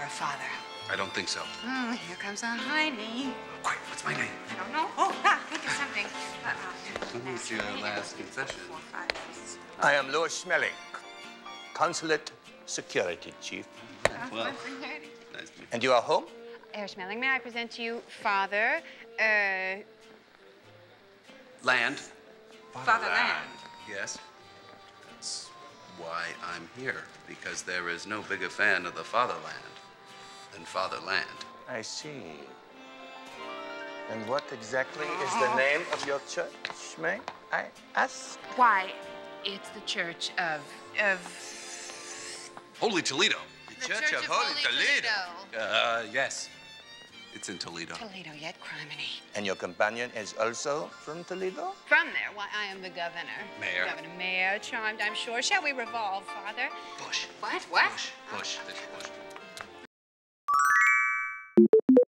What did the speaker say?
a father. I don't think so. Oh, here comes a Heidi. Quick, what's my name? I don't know. Oh, think of something. Who's your last confession? 4, 5, 6. I am Louis Schmeling, Consulate Security Chief. Well, nice to meet you. And you are home? Herr Schmeling, may I present to you Father, Land. Fatherland. Yes. That's why I'm here, because there is no bigger fan of the fatherland than fatherland. I see. And what exactly is the name of your church, may I ask? Why, it's the Church of... Holy Toledo. The Church of Holy Toledo. Yes. It's in Toledo. Toledo, yet criminy. And your companion is also from Toledo? From there, why, I am the governor. Mayor. Governor, mayor, charmed, I'm sure. Shall we revolve, Father? Bush. What? What? Bush. Bush. This Bush.